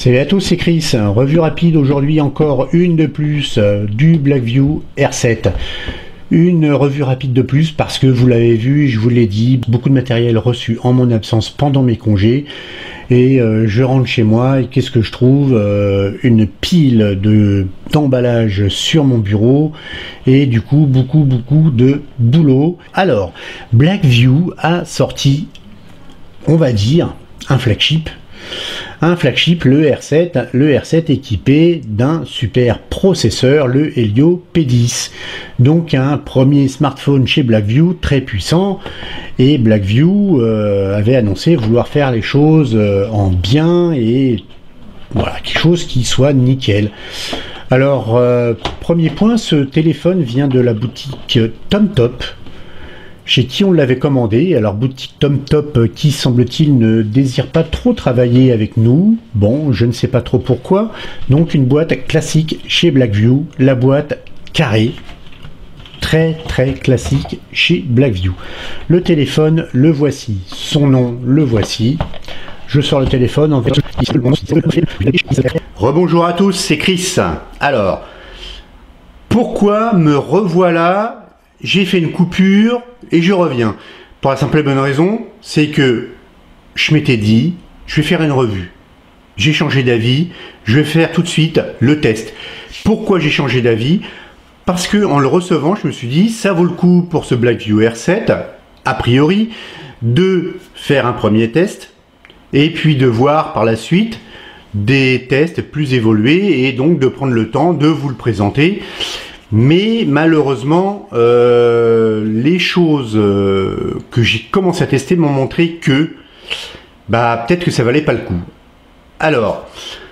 Salut à tous, c'est Chris. Revue rapide aujourd'hui, encore une de plus du Blackview R7. Une revue rapide de plus parce que vous l'avez vu, je vous l'ai dit, beaucoup de matériel reçu en mon absence pendant mes congés. Et je rentre chez moi et qu'est-ce que je trouve? Une pile d'emballage sur mon bureau et du coup beaucoup de boulot. Alors, Blackview a sorti, on va dire, un flagship, le R7 équipé d'un super processeur, le Helio P10. Donc un premier smartphone chez Blackview très puissant, et Blackview avait annoncé vouloir faire les choses en bien et voilà, quelque chose qui soit nickel. Alors premier point, ce téléphone vient de la boutique TomTop, chez qui on l'avait commandé. Alors boutique TomTop qui semble-t-il ne désire pas trop travailler avec nous. Bon, je ne sais pas trop pourquoi. Donc une boîte classique chez Blackview, la boîte carrée. Très classique chez Blackview. Le téléphone, le voici. Son nom, le voici. Je sors le téléphone en version. Rebonjour à tous, c'est Chris. Alors, pourquoi me revoilà? J'ai fait une coupure et je reviens. Pour la simple et bonne raison, c'est que je m'étais dit, je vais faire une revue. J'ai changé d'avis, je vais faire tout de suite le test. Pourquoi j'ai changé d'avis? Parce que en le recevant, je me suis dit, ça vaut le coup pour ce Blackview R7, a priori, de faire un premier test et puis de voir par la suite des tests plus évolués et donc de prendre le temps de vous le présenter. Mais malheureusement, les choses que j'ai commencé à tester m'ont montré que peut-être que ça valait pas le coup. Alors,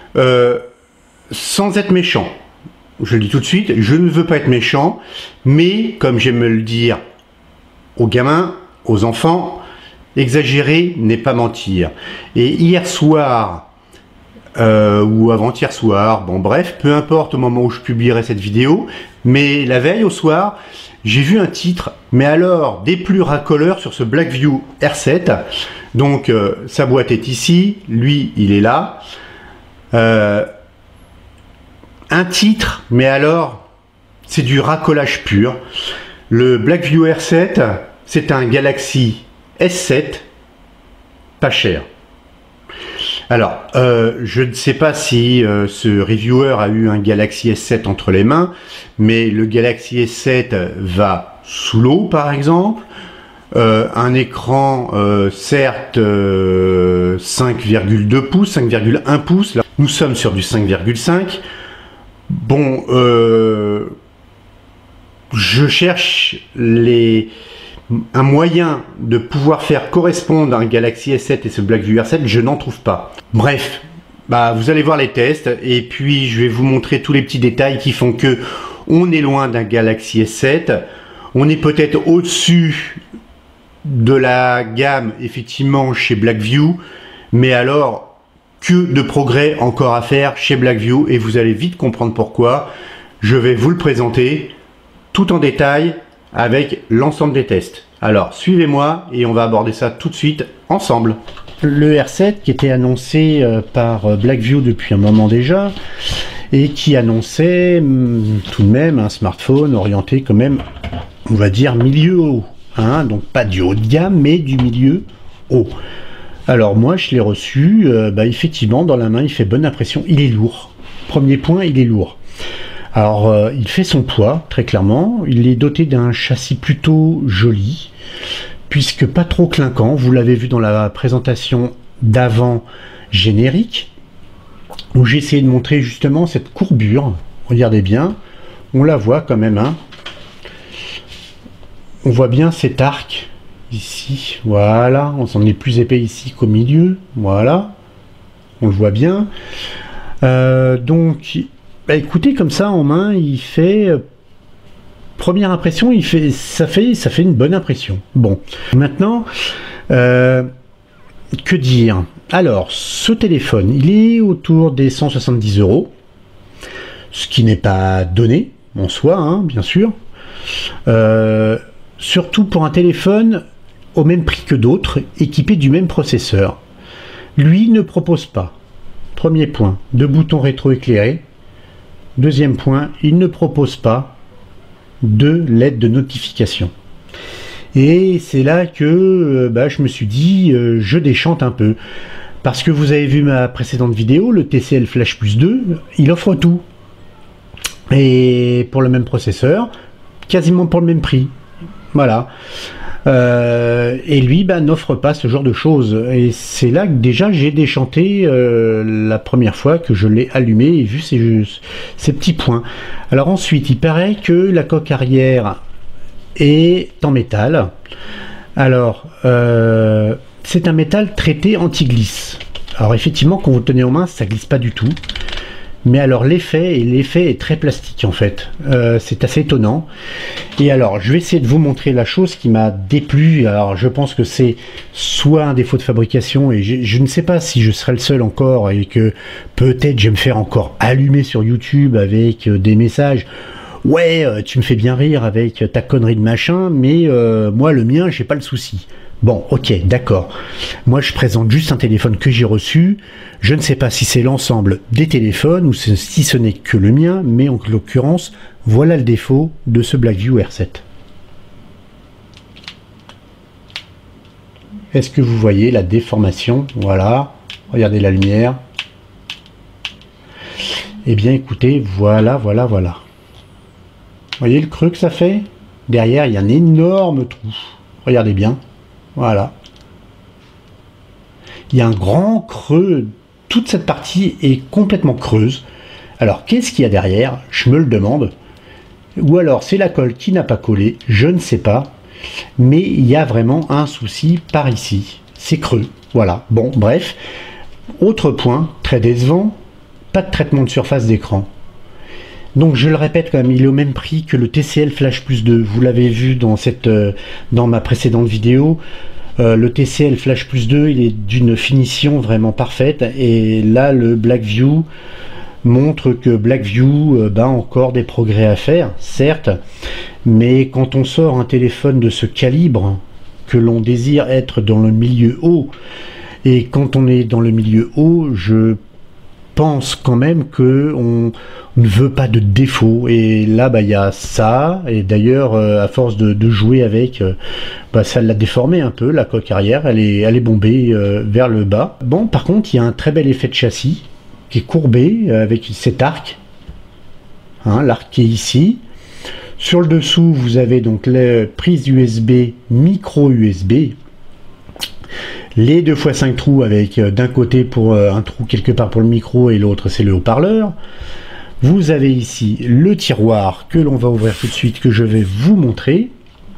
sans être méchant, je le dis tout de suite, je ne veux pas être méchant, mais comme j'aime me le dire aux gamins, aux enfants, exagérer n'est pas mentir. Et hier soir, ou avant-hier soir, bon bref, peu importe au moment où je publierai cette vidéo, mais la veille au soir, j'ai vu un titre, mais alors des plus racoleurs sur ce Blackview R7. Donc sa boîte est ici, lui il est là. Un titre, mais alors c'est du racolage pur. Le Blackview R7, c'est un Galaxy S7, pas cher. Alors, je ne sais pas si ce reviewer a eu un Galaxy S7 entre les mains, mais le Galaxy S7 va sous l'eau, par exemple. Un écran, certes, 5,2 pouces, 5,1 pouces. Là, nous sommes sur du 5,5. Bon, je cherche un moyen de pouvoir faire correspondre un Galaxy S7 et ce Blackview R7, je n'en trouve pas. Bref, vous allez voir les tests et puis je vais vous montrer tous les petits détails qui font que on est loin d'un Galaxy S7, on est peut-être au-dessus de la gamme effectivement chez Blackview, mais alors que de progrès encore à faire chez Blackview et vous allez vite comprendre pourquoi. Je vais vous le présenter tout en détail avec l'ensemble des tests. Alors suivez-moi et on va aborder ça tout de suite ensemble. Le R7 qui était annoncé par Blackview depuis un moment déjà et qui annonçait tout de même un smartphone orienté quand même, on va dire, milieu haut, hein, donc pas du haut de gamme mais du milieu haut. Alors moi je l'ai reçu, effectivement dans la main il fait bonne impression, il est lourd. Premier point, il est lourd. Alors il fait son poids très clairement, il est doté d'un châssis plutôt joli, puisque pas trop clinquant, vous l'avez vu dans la présentation d'avant générique, où j'ai essayé de montrer justement cette courbure, regardez bien, on la voit quand même, hein. On voit bien cet arc ici, voilà, on s'en est plus épais ici qu'au milieu, voilà, on le voit bien, donc... écoutez, comme ça en main, il fait première impression, ça fait une bonne impression. Bon, maintenant, que dire? Alors, ce téléphone, il est autour des 170 €, ce qui n'est pas donné en soi, hein, bien sûr. Surtout pour un téléphone au même prix que d'autres, équipé du même processeur. Lui ne propose pas. Premier point, de boutons rétroéclairés. Deuxième point, il ne propose pas de LED de notification. Et c'est là que je me suis dit, je déchante un peu. Parce que vous avez vu ma précédente vidéo, le TCL Flash Plus 2, il offre tout. Et pour le même processeur, quasiment pour le même prix. Voilà. Et lui n'offre pas ce genre de choses. Et c'est là que déjà j'ai déchanté la première fois que je l'ai allumé et vu ces petits points. Alors ensuite, il paraît que la coque arrière est en métal. Alors, c'est un métal traité anti-glisse. Alors effectivement, quand vous le tenez en main, ça glisse pas du tout. Mais alors l'effet est très plastique en fait. C'est assez étonnant. Et alors, je vais essayer de vous montrer la chose qui m'a déplu. Alors, je pense que c'est soit un défaut de fabrication et je ne sais pas si je serai le seul encore et que peut-être je vais me faire encore allumer sur YouTube avec des messages. Ouais, tu me fais bien rire avec ta connerie de machin, mais moi le mien, j'ai pas le souci. Bon, ok, d'accord. Moi, je présente juste un téléphone que j'ai reçu. Je ne sais pas si c'est l'ensemble des téléphones ou si ce n'est que le mien, mais en l'occurrence, voilà le défaut de ce Blackview R7. Est-ce que vous voyez la déformation? Voilà, regardez la lumière. Eh bien, écoutez, voilà. Vous voyez le creux que ça fait? Derrière, il y a un énorme trou. Regardez bien. Voilà. Il y a un grand creux. Toute cette partie est complètement creuse. Alors, qu'est-ce qu'il y a derrière? Je me le demande. Ou alors, c'est la colle qui n'a pas collé. Je ne sais pas. Mais il y a vraiment un souci par ici. C'est creux. Voilà. Bon, bref. Autre point, très décevant. Pas de traitement de surface d'écran. Donc je le répète quand même, il est au même prix que le TCL Flash Plus 2. Vous l'avez vu dans ma précédente vidéo. Le TCL Flash Plus 2, il est d'une finition vraiment parfaite. Et là, le Blackview montre que Blackview a encore des progrès à faire, certes. Mais quand on sort un téléphone de ce calibre, que l'on désire être dans le milieu haut, et quand on est dans le milieu haut, je pense quand même que on ne veut pas de défaut, et là il y a ça, et d'ailleurs à force de jouer avec, ça l'a déformé un peu, la coque arrière, elle est bombée vers le bas. Bon, par contre il y a un très bel effet de châssis qui est courbé avec cet arc, hein, l'arc qui est ici. Sur le dessous vous avez donc la prise USB, micro USB, les 2x5 trous avec d'un côté pour un trou quelque part pour le micro et l'autre c'est le haut-parleur. Vous avez ici le tiroir que l'on va ouvrir tout de suite, que je vais vous montrer.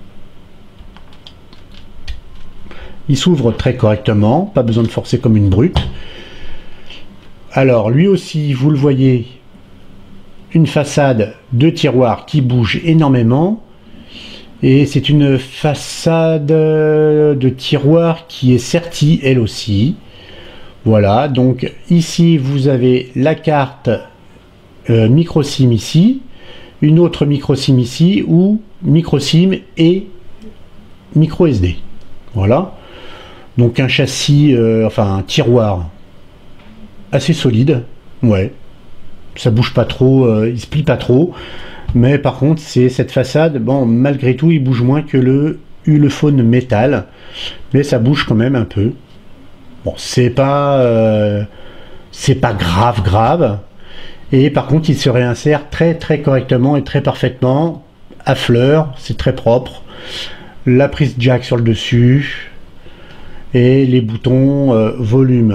Il s'ouvre très correctement, pas besoin de forcer comme une brute. Alors lui aussi, vous le voyez, une façade de tiroir qui bouge énormément. Et c'est une façade de tiroir qui est sertie elle aussi. Voilà, donc ici vous avez la carte micro SIM ici, une autre micro SIM ici, ou micro SIM et micro SD. Voilà, donc un châssis, enfin un tiroir assez solide, ouais, ça bouge pas trop, il se plie pas trop. Mais par contre, c'est cette façade, bon, malgré tout, il bouge moins que le Ulefone métal, mais ça bouge quand même un peu. Bon, c'est pas grave. Et par contre, il se réinsère très correctement et très parfaitement à fleur, c'est très propre. La prise jack sur le dessus et les boutons volume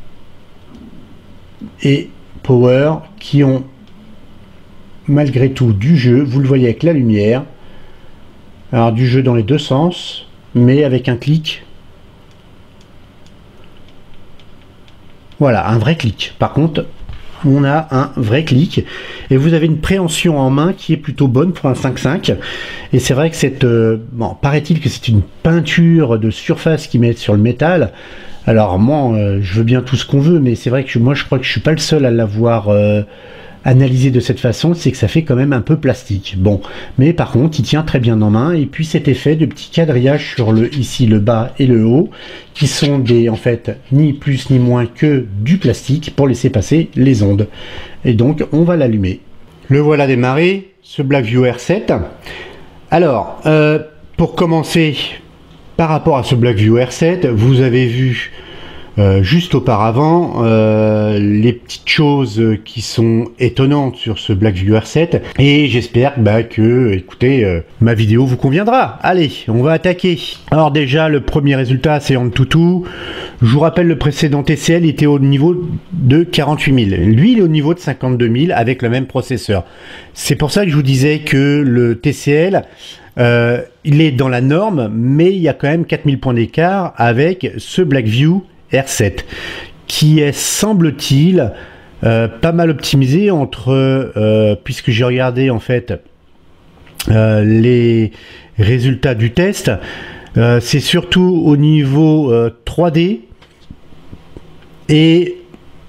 et power qui ont malgré tout du jeu, vous le voyez avec la lumière, alors du jeu dans les deux sens, mais avec un clic, voilà, un vrai clic. Par contre, on a un vrai clic, et vous avez une préhension en main qui est plutôt bonne pour un 5.5, et c'est vrai que cette, bon, paraît-il que c'est une peinture de surface qu'ils mettent sur le métal. Alors moi, je veux bien tout ce qu'on veut, mais c'est vrai que moi je crois que je suis pas le seul à l'avoir analysé de cette façon, c'est que ça fait quand même un peu plastique. Bon, mais par contre, il tient très bien en main. Et puis cet effet de petit quadrillage sur ici le bas et le haut, qui sont en fait, ni plus ni moins que du plastique pour laisser passer les ondes. Et donc, on va l'allumer. Le voilà démarré, ce Blackview R7. Alors, pour commencer, par rapport à ce Blackview R7, vous avez vu juste auparavant les petites choses qui sont étonnantes sur ce Blackview R7, et j'espère que, écoutez, ma vidéo vous conviendra. Allez, on va attaquer. Alors déjà, le premier résultat, c'est AnTuTu. Je vous rappelle, le précédent TCL était au niveau de 48 000. Lui, il est au niveau de 52 000 avec le même processeur. C'est pour ça que je vous disais que le TCL, il est dans la norme, mais il y a quand même 4000 points d'écart avec ce Blackview R7 qui est, semble-t-il, pas mal optimisé puisque j'ai regardé en fait les résultats du test, c'est surtout au niveau 3D et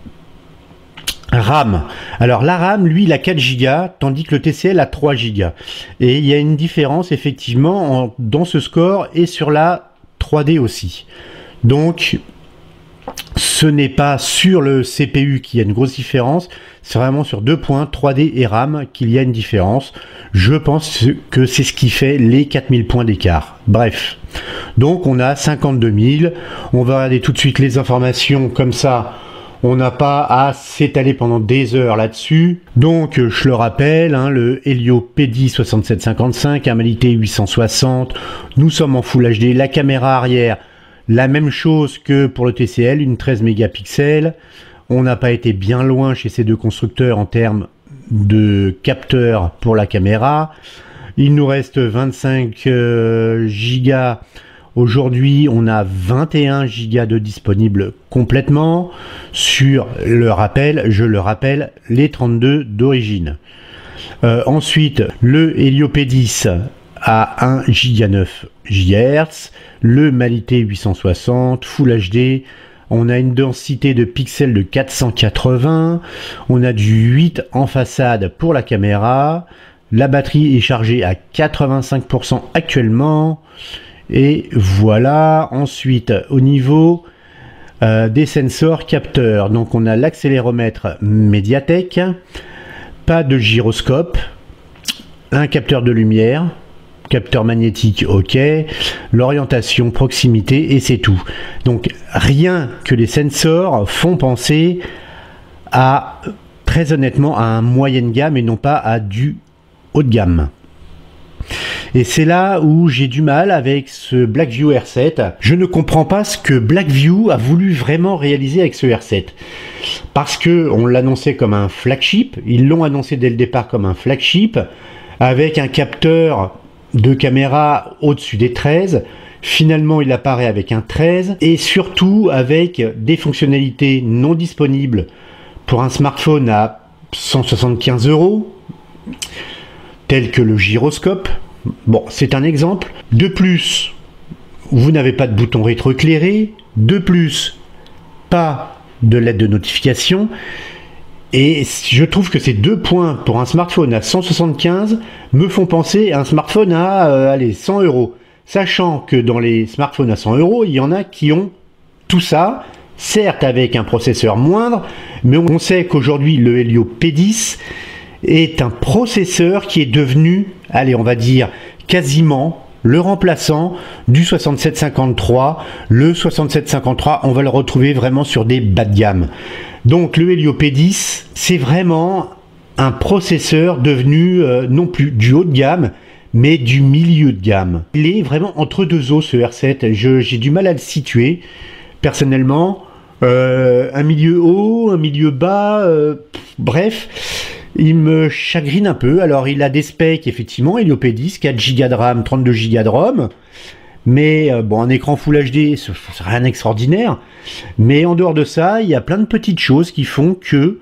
RAM. Alors la RAM, lui, il a 4 Go, tandis que le TCL a 3 Go. Et il y a une différence effectivement dans ce score et sur la 3D aussi. Donc ce n'est pas sur le CPU qu'il y a une grosse différence, c'est vraiment sur 2 points, 3D et RAM, qu'il y a une différence. Je pense que c'est ce qui fait les 4000 points d'écart. Bref, donc on a 52 000. On va regarder tout de suite les informations, comme ça on n'a pas à s'étaler pendant des heures là-dessus. Donc je le rappelle, le Helio P10 6755, un Mali-T 860, nous sommes en Full HD, la caméra arrière, la même chose que pour le TCL, une 13 mégapixels. On n'a pas été bien loin chez ces deux constructeurs en termes de capteurs pour la caméra. Il nous reste 25 Go. Aujourd'hui, on a 21 Go de disponibles complètement sur je le rappelle, les 32 d'origine. Ensuite, le Helio P10 à 1 Go 9 GHz, le Mali-T 860, Full HD, on a une densité de pixels de 480, on a du 8 en façade pour la caméra, la batterie est chargée à 85% actuellement, et voilà. Ensuite, au niveau des sensors capteurs, donc on a l'accéléromètre Mediatek, pas de gyroscope, un capteur de lumière, capteur magnétique, ok, l'orientation, proximité, et c'est tout. Donc rien que les sensors font penser à, très honnêtement, à un moyenne gamme et non pas à du haut de gamme. Et c'est là où j'ai du mal avec ce Blackview R7. Je ne comprends pas ce que Blackview a voulu vraiment réaliser avec ce R7. Parce que on l'annonçait comme un flagship, ils l'ont annoncé dès le départ comme un flagship, avec un capteur de caméra au-dessus des 13. Finalement, il apparaît avec un 13 et surtout avec des fonctionnalités non disponibles pour un smartphone à 175 €, tels que le gyroscope. Bon, c'est un exemple. De plus, vous n'avez pas de bouton rétroéclairé. De plus, pas de LED de notification. Et je trouve que ces 2 points pour un smartphone à 175 me font penser à un smartphone à 100 €. Sachant que dans les smartphones à 100 €, il y en a qui ont tout ça, certes avec un processeur moindre, mais on sait qu'aujourd'hui le Helio P10 est un processeur qui est devenu, allez, on va dire, quasiment le remplaçant du 6753. Le 6753, on va le retrouver vraiment sur des bas de gamme. Donc le Helio P10, c'est vraiment un processeur devenu non plus du haut de gamme, mais du milieu de gamme. Il est vraiment entre deux eaux, ce R7. J'ai du mal à le situer, personnellement. Un milieu haut, un milieu bas, bref, il me chagrine un peu. Alors il a des specs, effectivement, Helio P10, 4 Go de RAM, 32 Go de ROM. Mais bon, un écran Full HD, c'est rien d'extraordinaire. Mais en dehors de ça, il y a plein de petites choses qui font que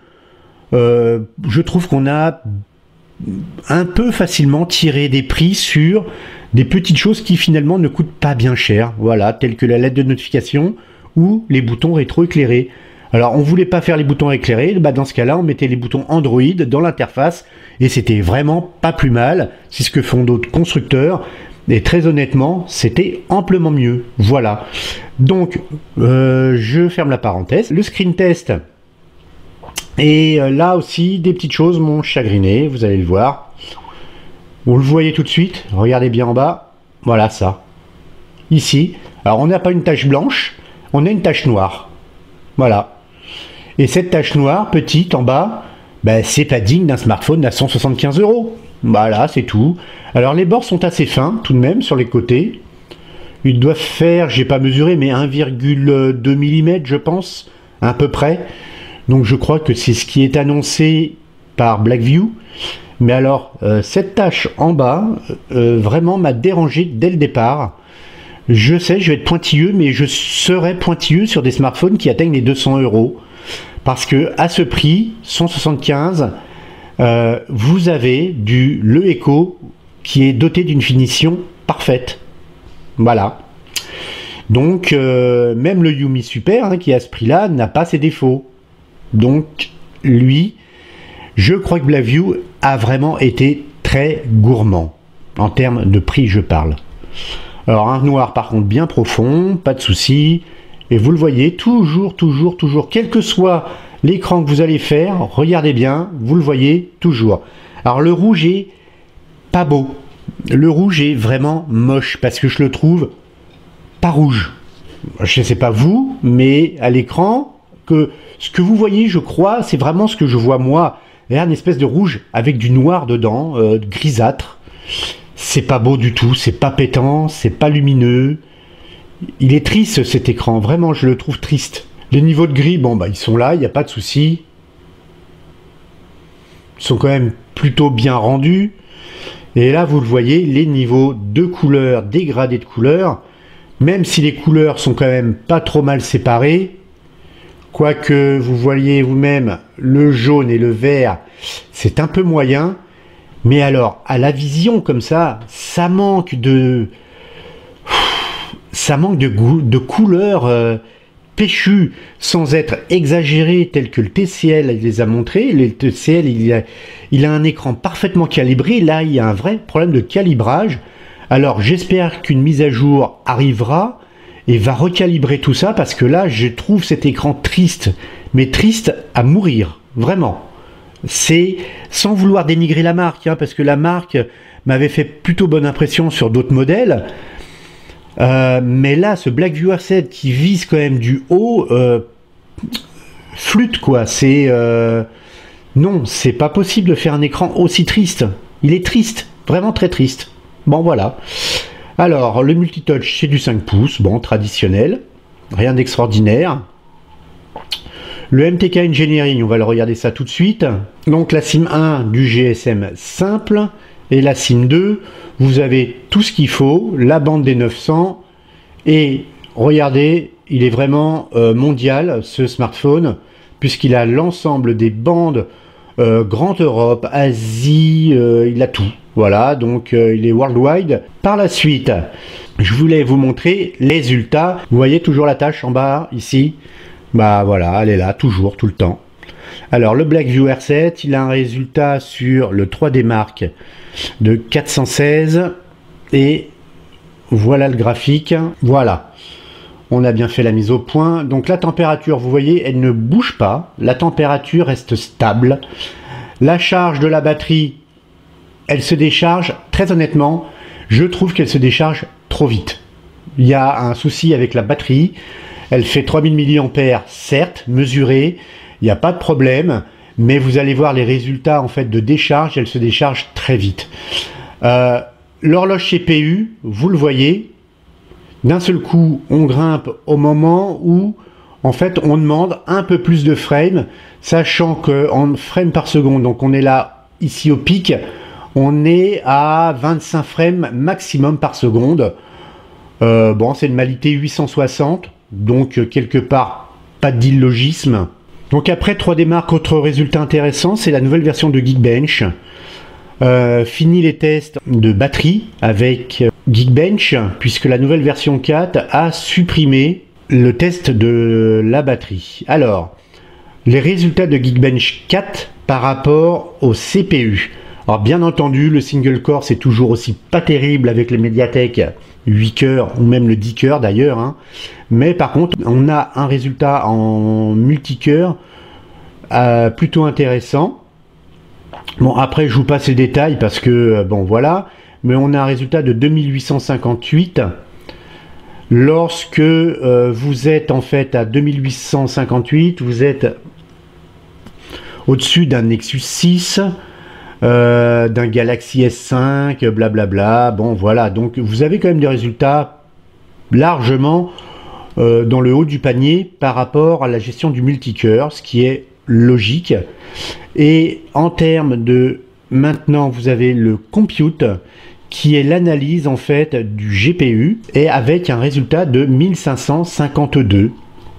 je trouve qu'on a un peu facilement tiré des prix sur des petites choses qui finalement ne coûtent pas bien cher. Voilà, telles que la LED de notification ou les boutons rétroéclairés. Alors on voulait pas faire les boutons éclairés, bah dans ce cas-là on mettait les boutons Android dans l'interface et c'était vraiment pas plus mal, c'est ce que font d'autres constructeurs et très honnêtement c'était amplement mieux. Voilà, donc je ferme la parenthèse. Le screen test, et là aussi des petites choses m'ont chagriné, vous allez le voir. Vous le voyez tout de suite, regardez bien en bas, voilà ça. Ici, alors on n'a pas une tache blanche, on a une tache noire. Voilà. Et cette tache noire, petite en bas, ben, c'est pas digne d'un smartphone à 175 €. Voilà, c'est tout. Alors les bords sont assez fins tout de même sur les côtés. Ils doivent faire, j'ai pas mesuré, mais 1,2 mm je pense, à peu près. Donc je crois que c'est ce qui est annoncé par Blackview. Mais alors, cette tache en bas, vraiment m'a dérangé dès le départ. Je sais, je vais être pointilleux, mais je serai pointilleux sur des smartphones qui atteignent les 200 €. Parce que à ce prix, 175, vous avez le Echo qui est doté d'une finition parfaite. Voilà. Donc, même le Yumi Super, hein, qui est à ce prix-là, n'a pas ses défauts. Donc, lui, je crois que Blackview a vraiment été très gourmand. En termes de prix, je parle. Alors, un noir, par contre, bien profond, pas de souci. Et vous le voyez, toujours, quel que soit l'écran que vous allez faire, regardez bien, vous le voyez toujours. Alors, le rouge est pas beau. Le rouge est vraiment moche, parce que je le trouve pas rouge. Je ne sais pas vous, mais à l'écran, ce que vous voyez, je crois, c'est vraiment ce que je vois moi. Il y a une espèce de rouge avec du noir dedans, grisâtre. C'est pas beau du tout, c'est pas pétant, c'est pas lumineux. Il est triste cet écran, vraiment je le trouve triste. Les niveaux de gris, bon bah ils sont là, il n'y a pas de souci. Ils sont quand même plutôt bien rendus. Et là vous le voyez, les niveaux de couleurs, dégradés de couleurs, même si les couleurs sont quand même pas trop mal séparées, quoique vous voyez vous-même le jaune et le vert, c'est un peu moyen. Mais alors, à la vision comme ça, ça manque de couleurs péchues, sans être exagéré tel que le TCL les a montré. Le TCL, il a un écran parfaitement calibré. Là, il y a un vrai problème de calibrage. Alors, j'espère qu'une mise à jour arrivera et va recalibrer tout ça, parce que là, je trouve cet écran triste, mais triste à mourir, vraiment. C'est sans vouloir dénigrer la marque, hein, parce que la marque m'avait fait plutôt bonne impression sur d'autres modèles. Mais là, ce Blackview R7 qui vise quand même du haut, flûte quoi. Non, c'est pas possible de faire un écran aussi triste. Il est triste, vraiment très triste. Bon voilà. Alors, le multitouch, c'est du 5 pouces, bon, traditionnel, rien d'extraordinaire. Le MTK Engineering, on va le regarder ça tout de suite. Donc la SIM 1 du GSM simple et la SIM 2, vous avez tout ce qu'il faut, la bande des 900 et regardez, il est vraiment mondial ce smartphone puisqu'il a l'ensemble des bandes Grande Europe, Asie, il a tout. Voilà, donc il est worldwide. Par la suite, je voulais vous montrer les résultats. Vous voyez toujours la tâche en bas ici. Bah voilà, elle est là, toujours, tout le temps. Alors le Blackview R7, il a un résultat sur le 3D Mark de 416. Et voilà le graphique. Voilà, on a bien fait la mise au point. Donc la température, vous voyez, elle ne bouge pas. La température reste stable. La charge de la batterie, elle se décharge, très honnêtement, je trouve qu'elle se décharge trop vite. Il y a un souci avec la batterie. Elle fait 3000 mAh, certes, mesurée, il n'y a pas de problème, mais vous allez voir les résultats en fait de décharge, elle se décharge très vite. L'horloge CPU, vous le voyez, d'un seul coup, on grimpe au moment où en fait on demande un peu plus de frames, sachant qu'en frames par seconde, donc on est là, ici au pic, on est à 25 frames maximum par seconde. Bon, c'est une Mali-T 860. Donc quelque part pas d'illogisme. Donc après 3D Mark, autre résultat intéressant, c'est la nouvelle version de Geekbench. Fini les tests de batterie avec Geekbench, puisque la nouvelle version 4 a supprimé le test de la batterie. Alors, les résultats de Geekbench 4 par rapport au CPU. Alors bien entendu, le single core c'est toujours aussi pas terrible avec les Mediatek 8 cœurs ou même le 10 cœurs d'ailleurs, hein. Mais par contre on a un résultat en multicœur plutôt intéressant. Bon, après je vous passe les détails parce que bon voilà, mais on a un résultat de 2858 lorsque vous êtes en fait à 2858, vous êtes au-dessus d'un Nexus 6, d'un Galaxy S5, blablabla. Bon voilà, donc vous avez quand même des résultats largement dans le haut du panier par rapport à la gestion du multicœur, ce qui est logique. Et en termes de maintenant, vous avez le compute qui est l'analyse en fait du GPU et avec un résultat de 1552.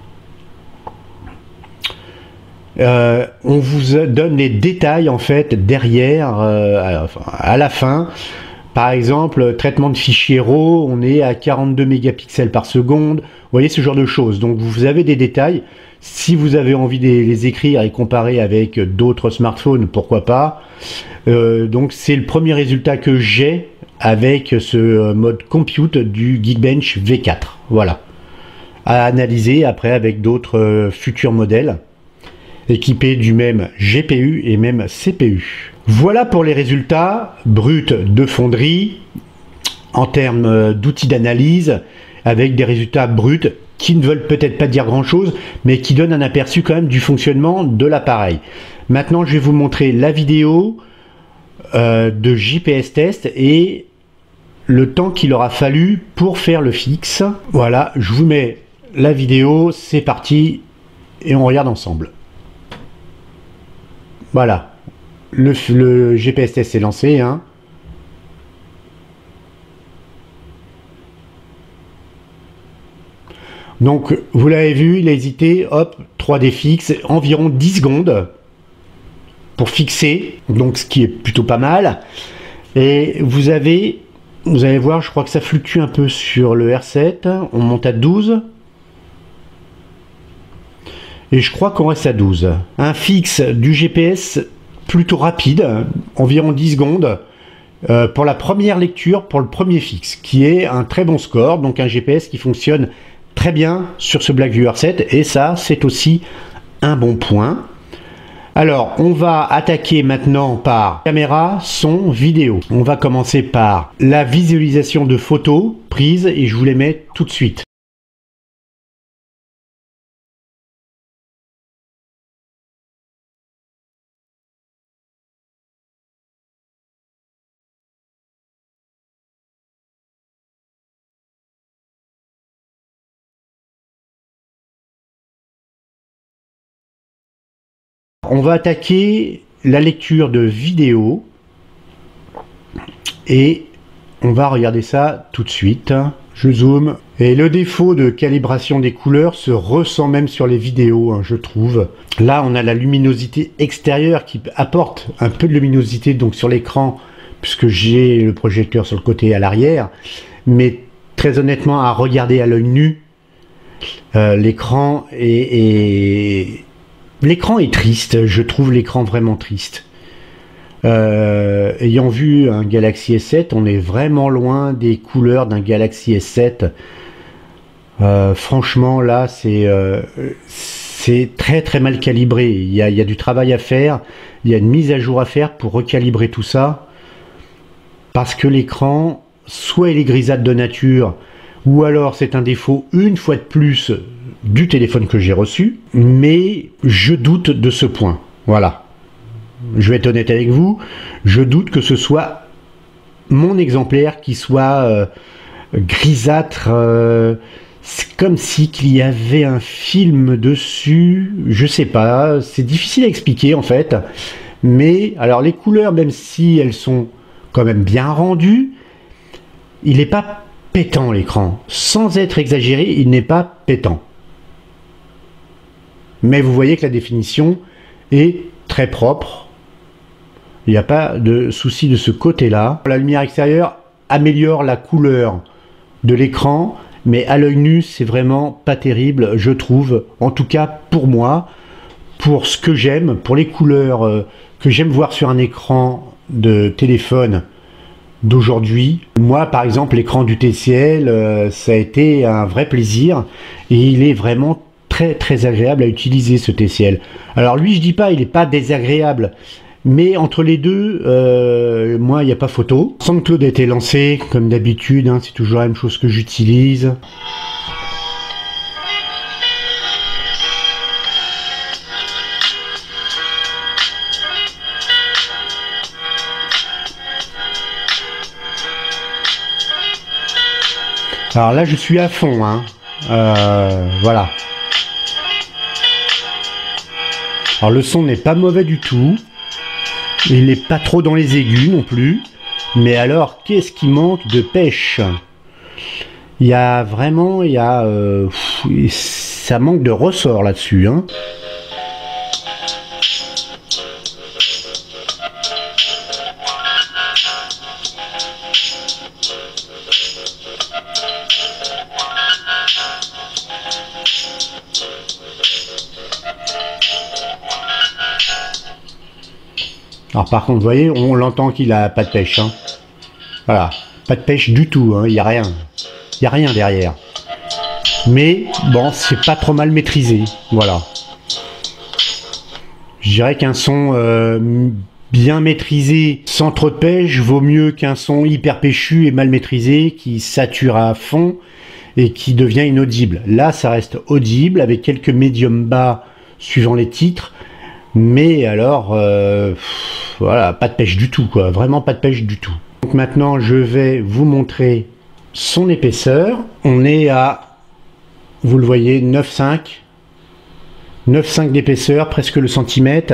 On vous donne les détails en fait derrière à la fin. Par exemple, traitement de fichiers RAW, on est à 42 mégapixels par seconde. Vous voyez ce genre de choses. Donc vous avez des détails. Si vous avez envie de les écrire et comparer avec d'autres smartphones, pourquoi pas. Donc c'est le premier résultat que j'ai avec ce mode compute du Geekbench V4. Voilà. À analyser après avec d'autres futurs modèles équipés du même GPU et même CPU. Voilà pour les résultats bruts de fonderie en termes d'outils d'analyse avec des résultats bruts qui ne veulent peut-être pas dire grand chose mais qui donnent un aperçu quand même du fonctionnement de l'appareil. Maintenant je vais vous montrer la vidéo de JPS test et le temps qu'il aura fallu pour faire le fixe. Voilà, je vous mets la vidéo, c'est parti et on regarde ensemble. Voilà, le GPS test est lancé, hein. Donc, vous l'avez vu, il a hésité, hop, 3D fixe, environ 10 secondes pour fixer, donc ce qui est plutôt pas mal. Et vous allez voir, je crois que ça fluctue un peu sur le R7, on monte à 12. Et je crois qu'on reste à 12. Un fixe du GPS plutôt rapide, environ 10 secondes, pour la première lecture, pour le premier fixe, qui est un très bon score, donc un GPS qui fonctionne très bien sur ce Blackview R7, et ça, c'est aussi un bon point. Alors, on va attaquer maintenant par caméra, son, vidéo. On va commencer par la visualisation de photos prises, et je vous les mets tout de suite. On va attaquer la lecture de vidéo et on va regarder ça tout de suite. Je zoome et le défaut de calibration des couleurs se ressent même sur les vidéos, hein, je trouve. Là, on a la luminosité extérieure qui apporte un peu de luminosité donc sur l'écran puisque j'ai le projecteur sur le côté et à l'arrière. Mais très honnêtement, à regarder à l'œil nu, l'écran est triste, je trouve l'écran vraiment triste. Ayant vu un Galaxy S7, on est vraiment loin des couleurs d'un Galaxy S7. Franchement, là, c'est très très mal calibré. Il y a du travail à faire, il y a une mise à jour à faire pour recalibrer tout ça. Parce que l'écran, soit il est grisâtre de nature, ou alors c'est un défaut une fois de plus du téléphone que j'ai reçu, mais je doute de ce point. Voilà. Je vais être honnête avec vous, je doute que ce soit mon exemplaire qui soit grisâtre, c'est comme si qu'il y avait un film dessus, je sais pas, c'est difficile à expliquer en fait, mais alors les couleurs, même si elles sont quand même bien rendues, il n'est pas pétant l'écran, sans être exagéré, il n'est pas pétant. Mais vous voyez que la définition est très propre. Il n'y a pas de souci de ce côté-là. La lumière extérieure améliore la couleur de l'écran, mais à l'œil nu, c'est vraiment pas terrible, je trouve. En tout cas, pour moi, pour ce que j'aime, pour les couleurs que j'aime voir sur un écran de téléphone d'aujourd'hui. Moi, par exemple, l'écran du TCL, ça a été un vrai plaisir et il est vraiment très agréable à utiliser, ce TCL. Alors lui, je dis pas, il n'est pas désagréable, mais entre les deux, moi, il n'y a pas photo. SoundCloud a été lancé, comme d'habitude, hein, c'est toujours la même chose que j'utilise. Alors là, je suis à fond, hein. Voilà. Alors le son n'est pas mauvais du tout. Il n'est pas trop dans les aigus non plus. Mais alors, qu'est-ce qui manque de pêche? Il y a vraiment, ça manque de ressort là-dessus, hein. Alors par contre, vous voyez, on l'entend qu'il a pas de pêche, hein. Voilà, pas de pêche du tout, hein. Il n'y a rien. Il n'y a rien derrière. Mais bon, c'est pas trop mal maîtrisé, voilà. Je dirais qu'un son bien maîtrisé, sans trop de pêche, vaut mieux qu'un son hyper péchu et mal maîtrisé, qui sature à fond et qui devient inaudible. Là, ça reste audible, avec quelques médiums bas suivant les titres. Mais alors, voilà, pas de pêche du tout, quoi. Vraiment pas de pêche du tout. Donc maintenant, je vais vous montrer son épaisseur. On est à, vous le voyez, 9,5. 9,5 d'épaisseur, presque le centimètre.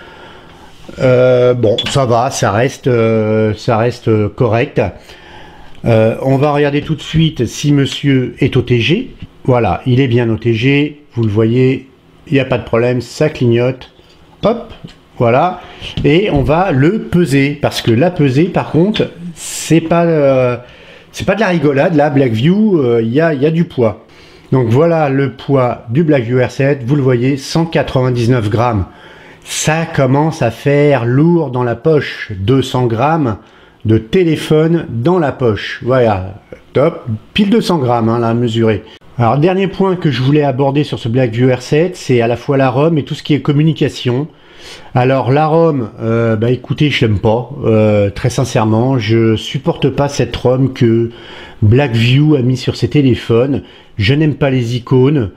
Bon, ça va, ça reste correct. On va regarder tout de suite si monsieur est OTG. Voilà, il est bien OTG. Vous le voyez, il n'y a pas de problème, ça clignote. Hop, voilà, et on va le peser, parce que la peser, par contre, c'est pas de la rigolade. Là, Blackview, il y a du poids. Donc voilà le poids du Blackview R7, vous le voyez, 199 grammes. Ça commence à faire lourd dans la poche, 200 grammes de téléphone dans la poche. Voilà, top, pile 200 grammes, hein, là, à mesurer. Alors, dernier point que je voulais aborder sur ce Blackview R7, c'est à la fois la ROM et tout ce qui est communication. Alors, la ROM, bah écoutez, je l'aime pas, très sincèrement, je supporte pas cette ROM que Blackview a mis sur ses téléphones. Je n'aime pas les icônes.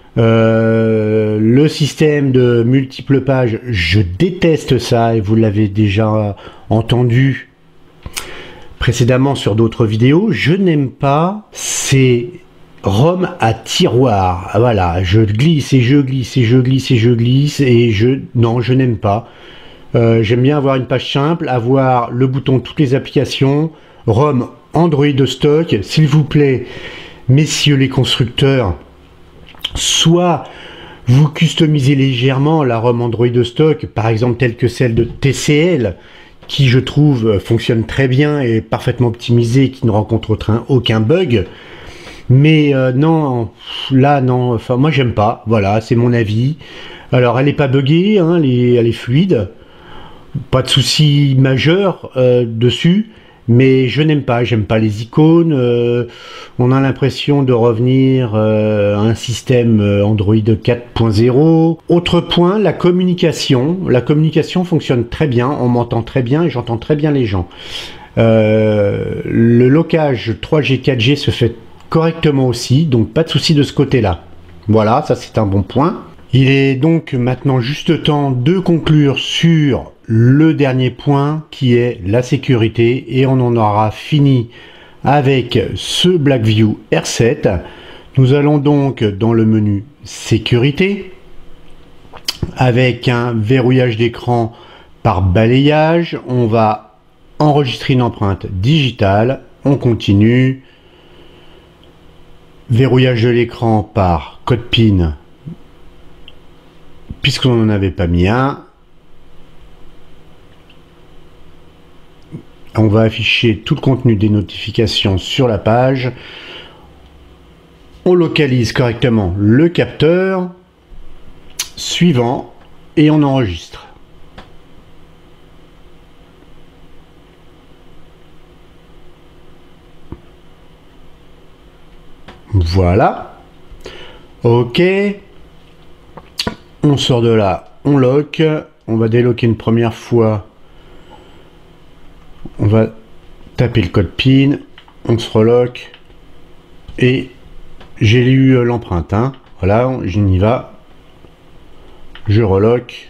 Le système de multiples pages, je déteste ça, et vous l'avez déjà entendu précédemment sur d'autres vidéos. Je n'aime pas ces ROM à tiroir. Voilà, je glisse et je glisse et je glisse et je glisse et non, je n'aime pas. J'aime bien avoir une page simple, avoir le bouton toutes les applications, ROM Android de stock, s'il vous plaît, messieurs les constructeurs, soit vous customisez légèrement la ROM Android de stock, par exemple telle que celle de TCL, qui je trouve fonctionne très bien et parfaitement optimisée, qui ne rencontre aucun bug. Mais non, là non, enfin moi j'aime pas, voilà, c'est mon avis. Alors elle n'est pas buggée, hein, elle est fluide, pas de souci majeur dessus, mais je n'aime pas, j'aime pas les icônes. On a l'impression de revenir à un système Android 4.0. Autre point, la communication fonctionne très bien, on m'entend très bien et j'entends très bien les gens. Le locage 3G 4G se fait correctement aussi, donc pas de souci de ce côté-là. Voilà, ça c'est un bon point. Il est donc maintenant juste temps de conclure sur le dernier point qui est la sécurité, et on en aura fini avec ce Blackview R7. Nous allons donc dans le menu sécurité avec un verrouillage d'écran par balayage. On va enregistrer une empreinte digitale, on continue. Verrouillage de l'écran par code PIN, puisqu'on n'en avait pas mis un. On va afficher tout le contenu des notifications sur la page. On localise correctement le capteur. Suivant, et on enregistre. Voilà. Ok. On sort de là, on lock. On va délocker une première fois. On va taper le code PIN. On se relock. Et j'ai lu l'empreinte. Hein. Voilà, je n'y va. Je relock.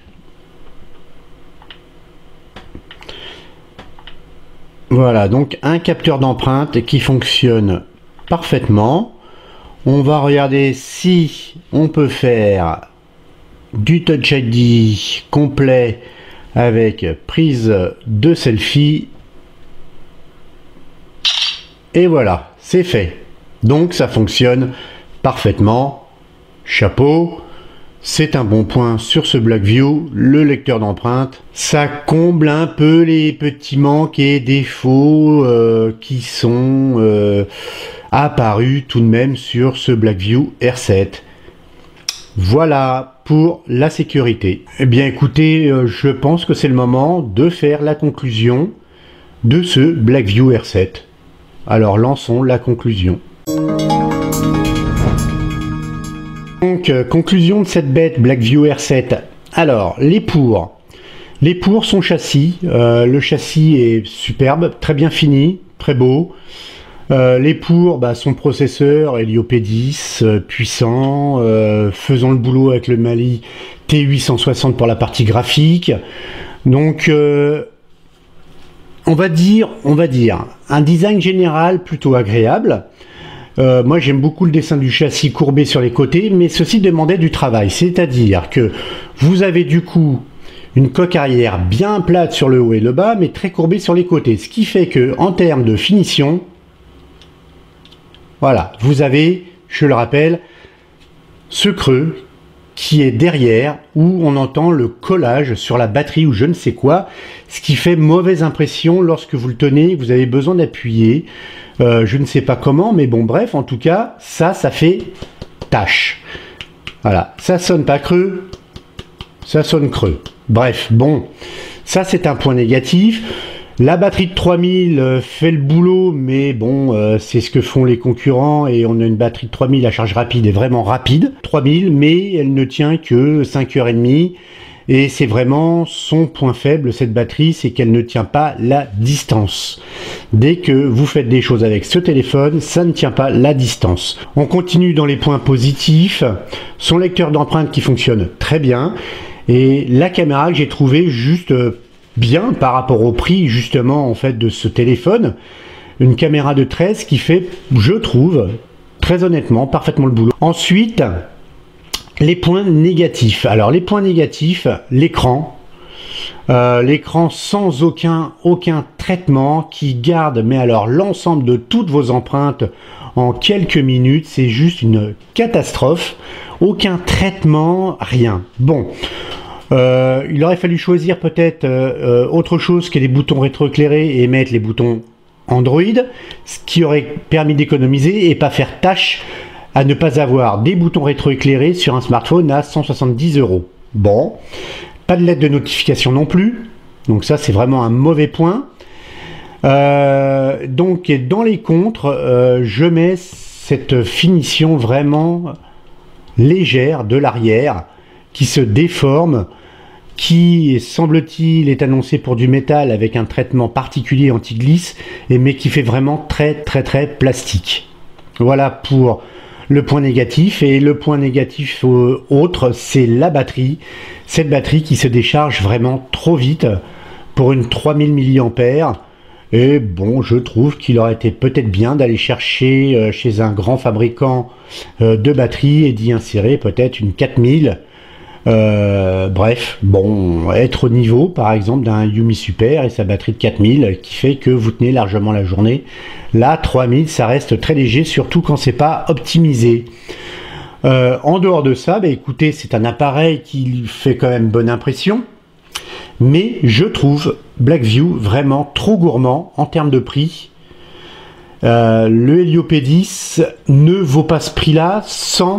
Voilà, donc un capteur d'empreinte qui fonctionne parfaitement. On va regarder si on peut faire du Touch ID complet avec prise de selfie. Et voilà, c'est fait. Donc ça fonctionne parfaitement. Chapeau. C'est un bon point sur ce Blackview, le lecteur d'empreintes. Ça comble un peu les petits manques et défauts qui sont apparus tout de même sur ce Blackview R7. Voilà pour la sécurité. Eh bien écoutez, je pense que c'est le moment de faire la conclusion de ce Blackview R7. Alors lançons la conclusion. Donc, conclusion de cette bête Blackview R7. Alors, les pour. Les pour son châssis. Le châssis est superbe, très bien fini, très beau. Les pour, son processeur Helio P10, puissant, faisant le boulot avec le Mali T860 pour la partie graphique. Donc, on va dire, un design général plutôt agréable. Moi j'aime beaucoup le dessin du châssis courbé sur les côtés, mais ceci demandait du travail, c'est-à-dire que vous avez du coup une coque arrière bien plate sur le haut et le bas, mais très courbée sur les côtés, ce qui fait que en termes de finition, voilà, vous avez, je le rappelle, ce creux qui est derrière, où on entend le collage sur la batterie ou je ne sais quoi, ce qui fait mauvaise impression lorsque vous le tenez, vous avez besoin d'appuyer. Je ne sais pas comment, mais bon, bref, en tout cas, ça fait tâche. Voilà, ça sonne pas creux, ça sonne creux. Bref, bon, ça c'est un point négatif. La batterie de 3000 fait le boulot, mais bon, c'est ce que font les concurrents, et on a une batterie de 3000 à charge rapide est vraiment rapide. 3000, mais elle ne tient que 5h30. Et c'est vraiment son point faible, cette batterie, c'est qu'elle ne tient pas la distance. Dès que vous faites des choses avec ce téléphone, ça ne tient pas la distance. On continue dans les points positifs. Son lecteur d'empreintes qui fonctionne très bien. Et la caméra que j'ai trouvée juste bien par rapport au prix justement en fait de ce téléphone. Une caméra de 13 qui fait, je trouve, très honnêtement, parfaitement le boulot. Ensuite, les points négatifs. Alors les points négatifs, l'écran. L'écran sans aucun traitement qui garde, mais alors l'ensemble de toutes vos empreintes en quelques minutes, c'est juste une catastrophe. Aucun traitement, rien. Bon, il aurait fallu choisir peut-être autre chose que les boutons rétroéclairés et mettre les boutons Android, ce qui aurait permis d'économiser et pas faire tâche à ne pas avoir des boutons rétroéclairés sur un smartphone à 170 €. Bon, pas de lettre de notification non plus, donc ça c'est vraiment un mauvais point. Donc dans les contres, je mets cette finition vraiment légère de l'arrière qui se déforme, qui semble-t-il est annoncé pour du métal avec un traitement particulier anti-glisse, mais qui fait vraiment très plastique. Voilà pour le point négatif. Et le point négatif autre, c'est la batterie. Cette batterie qui se décharge vraiment trop vite pour une 3000 mAh. Et bon, je trouve qu'il aurait été peut-être bien d'aller chercher chez un grand fabricant de batteries et d'y insérer peut-être une 4000. Bref, bon, être au niveau par exemple d'un Yumi Super et sa batterie de 4000 qui fait que vous tenez largement la journée. Là 3000 ça reste très léger, surtout quand c'est pas optimisé. En dehors de ça, écoutez, c'est un appareil qui fait quand même bonne impression, mais je trouve Blackview vraiment trop gourmand en termes de prix. Le Helio P10 ne vaut pas ce prix là sans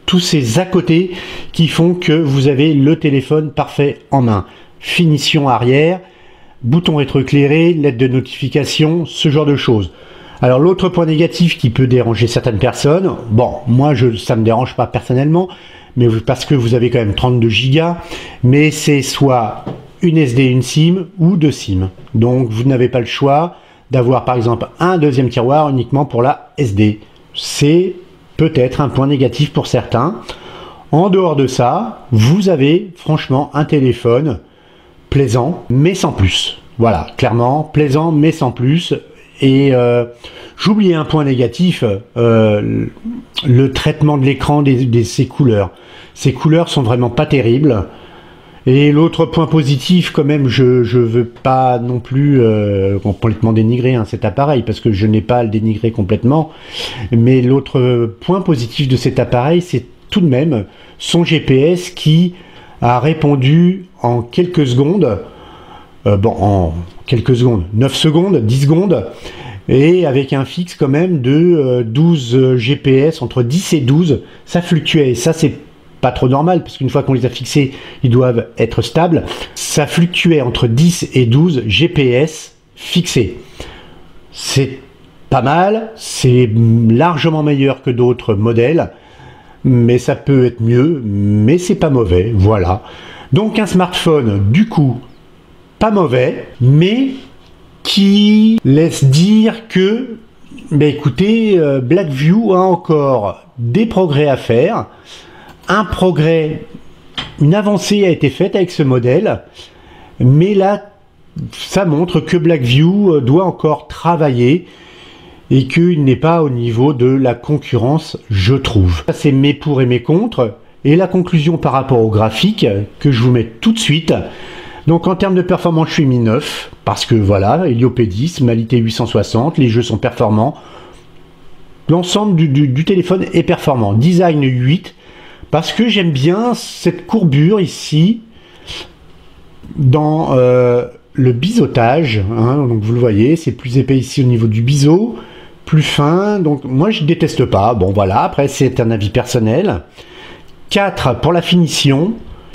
tous ces à côté qui font que vous avez le téléphone parfait en main. Finition arrière, bouton rétroéclairé, lettre de notification, ce genre de choses. Alors l'autre point négatif qui peut déranger certaines personnes, bon, moi ça me dérange pas personnellement, mais parce que vous avez quand même 32 Go, mais c'est soit une SD, une SIM ou deux SIM. Donc vous n'avez pas le choix d'avoir par exemple un deuxième tiroir uniquement pour la SD. C'est peut-être un point négatif pour certains. En dehors de ça, vous avez franchement un téléphone plaisant, mais sans plus. Voilà, clairement, plaisant, mais sans plus. Et j'oubliais un point négatif, le traitement de l'écran de ces couleurs. Ces couleurs sont vraiment pas terribles. Et l'autre point positif, quand même, je veux pas non plus complètement dénigrer cet appareil, parce que je n'ai pas à le dénigrer complètement. Mais l'autre point positif de cet appareil, c'est tout de même son GPS qui a répondu en quelques secondes, en quelques secondes, 9 secondes, 10 secondes, et avec un fixe quand même de 12 GPS, entre 10 et 12, ça fluctuait, et ça c'est pas trop normal, parce qu'une fois qu'on les a fixés, ils doivent être stables, ça fluctuait entre 10 et 12 GPS fixés. C'est pas mal, c'est largement meilleur que d'autres modèles, mais ça peut être mieux, mais c'est pas mauvais, voilà. Donc un smartphone, du coup, pas mauvais, mais qui laisse dire que, écoutez, Blackview a encore des progrès à faire. Une avancée a été faite avec ce modèle, mais là, ça montre que Blackview doit encore travailler et qu'il n'est pas au niveau de la concurrence, je trouve. Ça, c'est mes pour et mes contre, et la conclusion par rapport au graphique, que je vous mets tout de suite. Donc en termes de performance, je suis mis 9, parce que voilà, Helio P10, Mali T860, les jeux sont performants. L'ensemble du téléphone est performant. Design 8, parce que j'aime bien cette courbure ici, dans le biseautage, donc vous le voyez, c'est plus épais ici au niveau du biseau, plus fin, donc moi je déteste pas, bon voilà, après c'est un avis personnel. 4 pour la finition.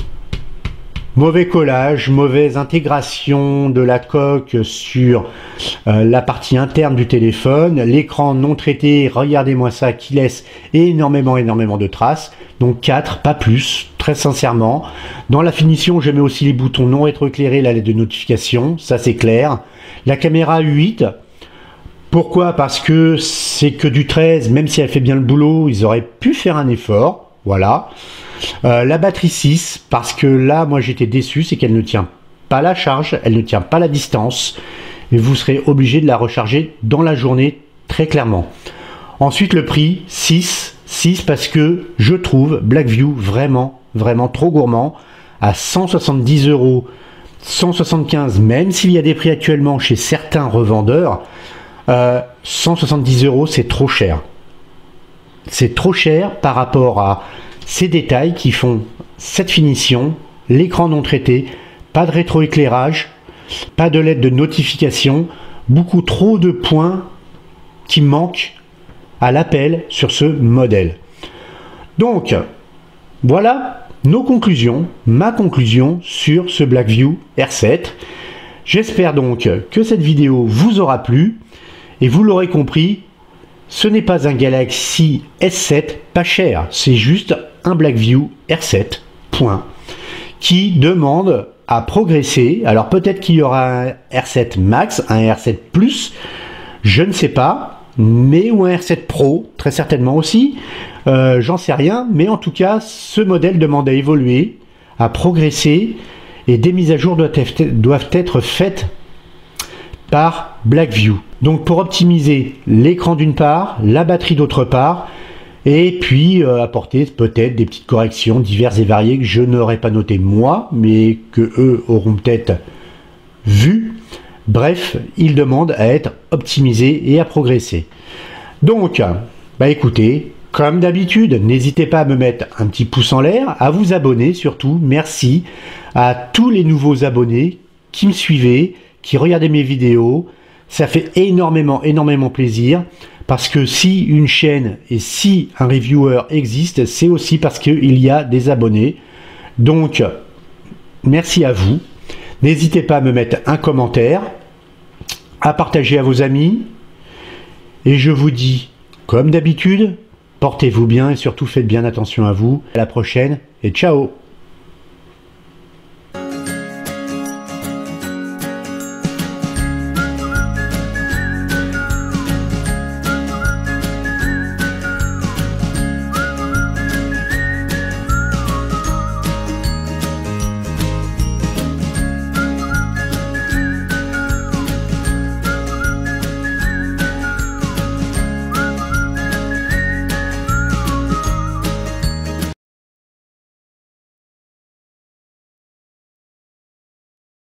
Mauvais collage, mauvaise intégration de la coque sur la partie interne du téléphone, l'écran non traité, regardez-moi ça, qui laisse énormément de traces, donc 4, pas plus, très sincèrement. Dans la finition, je mets aussi les boutons non rétroéclairés, la lettre de notification, ça c'est clair. La caméra 8, pourquoi? Parce que c'est que du 13, même si elle fait bien le boulot, ils auraient pu faire un effort, voilà. La batterie 6, parce que là moi j'étais déçu, c'est qu'elle ne tient pas la charge, elle ne tient pas la distance, et vous serez obligé de la recharger dans la journée très clairement. Ensuite le prix, 6 parce que je trouve Blackview vraiment trop gourmand, à 170 €, 175 même s'il y a des prix actuellement chez certains revendeurs, 170 € c'est trop cher. C'est trop cher par rapport à ces détails qui font cette finition, l'écran non traité, pas de rétroéclairage, pas de lettre de notification, beaucoup trop de points qui manquent à l'appel sur ce modèle. Donc, voilà nos conclusions, ma conclusion sur ce Blackview R7. J'espère donc que cette vidéo vous aura plu, et vous l'aurez compris, ce n'est pas un Galaxy S7 pas cher, c'est juste un Blackview R7, point, qui demande à progresser. Alors peut-être qu'il y aura un R7 Max, un R7 Plus, je ne sais pas, mais ou un R7 Pro, très certainement aussi, j'en sais rien, mais en tout cas, ce modèle demande à évoluer, à progresser, et des mises à jour doivent être faites par Blackview. Donc pour optimiser l'écran d'une part, la batterie d'autre part, et puis apporter peut-être des petites corrections diverses et variées que je n'aurais pas notées moi, mais que eux auront peut-être vu. Bref, ils demandent à être optimisés et à progresser. Donc, écoutez, comme d'habitude, n'hésitez pas à me mettre un petit pouce en l'air, à vous abonner surtout. Merci à tous les nouveaux abonnés qui me suivaient, qui regardaient mes vidéos. Ça fait énormément plaisir, Parce que si une chaîne et si un reviewer existe, c'est aussi parce qu'il y a des abonnés. Donc, merci à vous. N'hésitez pas à me mettre un commentaire, à partager à vos amis. Et je vous dis, comme d'habitude, portez-vous bien et surtout faites bien attention à vous. À la prochaine et ciao!